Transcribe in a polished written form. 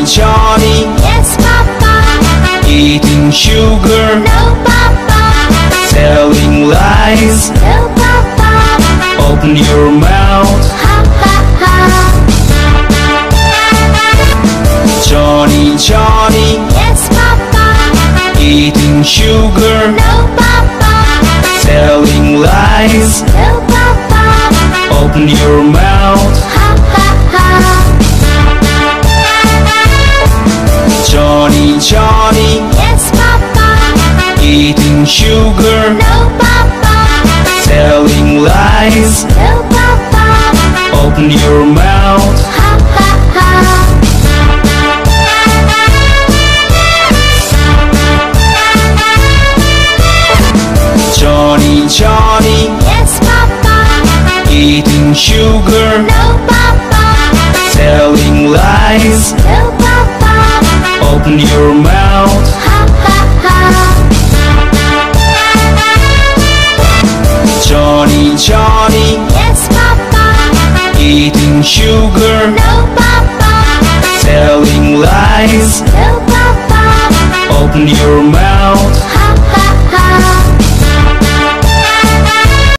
Johny Johny, Yes, Papa. eating sugar, No, Papa. telling lies. No, Papa. Open your mouth. Ha, ha, ha. Johny Johny, Yes, Papa. eating sugar, No, Papa. telling lies. No, Papa. Open your mouth. Ha, ha, ha. Johny Johny, Yes, Papa. eating sugar, No, Papa. telling lies. No, Papa. Open your mouth. Ha, ha, ha. Johny Johny, Yes, Papa. eating sugar, No, Papa. telling lies. No, Papa. Open your mouth. Ha, ha, ha. Johny Johny, Yes, Papa. eating sugar, No, Papa. telling lies. No, Papa. Open your mouth.